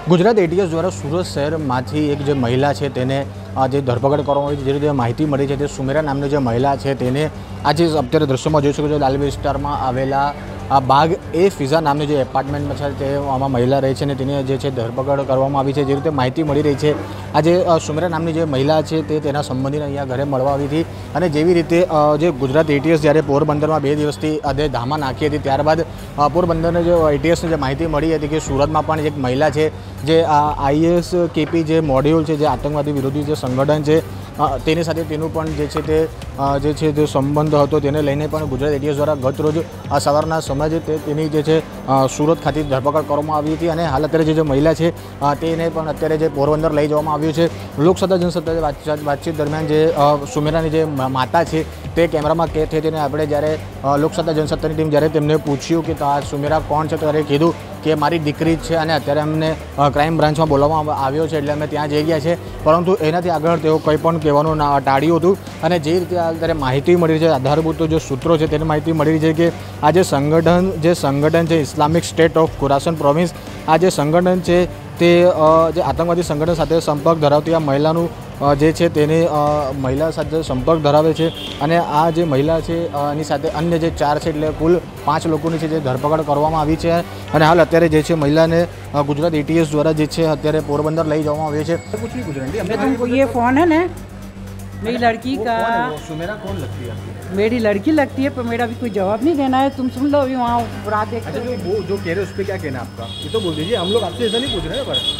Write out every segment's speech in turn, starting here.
Gujarat ATS દ્વારા સુરત શહેરમાંથી એક જે મહિલા છે તેને જે ધરપકડ કરવામાં આવી છે, જે રીતે માહિતી મળી છે તે સુમેરા નામની જે મહિલા છે તેને આજે અત્યારે દ્રશ્યોમાં જોઈ શકો છો લાલવી વિસ્તારમાં આવેલા આ બાગ એ ફિઝા નામની જે એપાર્ટમેન્ટમાં છે તે આમાં મહિલા રહે છે અને તેની જે છે ધરપકડ કરવામાં આવી છે। જે રીતે માહિતી મળી રહી છે આજે સુમેરા નામની જે મહિલા છે તે તેના સંબંધીને અહીંયા ઘરે મળવા આવી હતી અને જેવી રીતે જે ગુજરાત એટીએસ જ્યારે પોરબંદરમાં 2 દિવસથી ધામા નાખી હતી ત્યારબાદ પોરબંદરને જે એટીએસની જે માહિતી મળી હતી કે સુરતમાં પણ એક મહિલા છે જે આઈએસ કેપી જે મોડ્યુલ છે જે આતંકવાદી વિરોધી જે સંગઠન છે તેની સાથે તેનું પણ જે છે તે સંબંધ હતો તેને લઈને પણ ગુજરાત એટીએસ દ્વારા ગત રોજ સવારના સમયે તેની જે છે સુરત ખાતે ધરપકડ કરવામાં આવી હતી અને હાલ અત્યારે જે મહિલા છે તેને પણ અત્યારે જે પોરબંદર લઈ જવામાં આવ્યું છે। લોકસત્તા જનસત્તા વાતચીત દરમિયાન જે સુમેરાની જે માતા છે તે કેમેરામાં કેદ થઈ તેને આપણે જ્યારે લોકસત્તા જનસત્તાની ટીમ જ્યારે તેમને પૂછ્યું કે આ સુમેરા કોણ છે ત્યારે કીધું કે મારી દીકરી જ છે અને અત્યારે અમને ક્રાઇમ બ્રાન્ચમાં બોલાવવામાં આવ્યો છે એટલે અમે ત્યાં જઈ ગયા છે, પરંતુ એનાથી આગળ તેઓ કંઈ પણ કહેવાનું ટાળ્યું હતું। અને જે રીતે અત્યારે માહિતી મળી છે આધારભૂત જે સૂત્રો છે તેની માહિતી મળી રહી છે કે આ જે સંગઠન છે Islamic State of Khorasan province, આ જે સંગઠન છે તે જે આતંકવાદી સંગઠન સાથે સંપર્ક ધરાવતી આ મહિલાનું જે છે તેની મહિલા સાથે સંપર્ક ધરાવે છે અને આ જે મહિલા છે એની સાથે અન્ય જે 4 છે એટલે કુલ 5 લોકોની છે જે ધરપકડ કરવામાં આવી છે અને હાલ અત્યારે જે છે મહિલાને ગુજરાત એટીએસ દ્વારા જે છે અત્યારે પોરબંદર લઈ જવામાં આવી છે। तुमको ये फ़ोन है ना, मेरी लड़की का सुमेरा कौन लगती है आपकी? मेरी लड़की लगती है, पर मेरा भी कोई जवाब नहीं देना है। तुम सुन लो अभी वहाँ रात देख। अच्छा जो कह रहे हैं उस पर क्या कहना है आपका? ये तो बोल दीजिए, हम लोग आपसे ऐसा नहीं पूछ रहे हैं पर।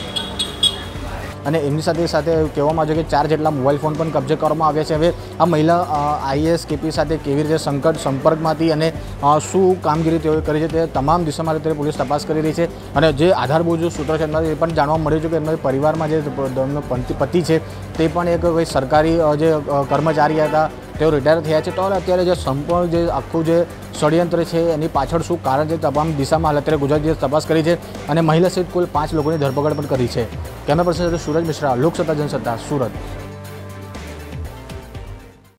અને એમની સાથે કહેવામાં આવે છે કે 4 જેટલા મોબાઈલ ફોન પણ કબજે કરવામાં આવ્યા છે। હવે આ મહિલા આઈએસ કેપી સાથે કેવી રીતે સંપર્કમાંથી અને શું કામગીરી તેઓએ કરી છે તે તમામ દિશામાં અત્યારે પોલીસ તપાસ કરી રહી છે અને જે આધારભૂત જો સૂત્રો છે એમાંથી એ પણ જાણવા મળ્યું છે કે એમના પરિવારમાં જે પતિ છે તે પણ એક કોઈ સરકારી જે કર્મચારી હતા, તેઓ રિટાયર થયા છે। તો અત્યારે જે સંપૂર્ણ જે આખું જે ષડયંત્ર છે એની પાછળ શું કારણ છે તમામ દિશામાં અત્યારે ગુજરાત તપાસ કરી છે અને મહિલા સહિત કુલ 5 લોકોની ધરપકડ પણ કરી છે। Camera person Suraj Mishra, Loksatta Jansatta, Surat.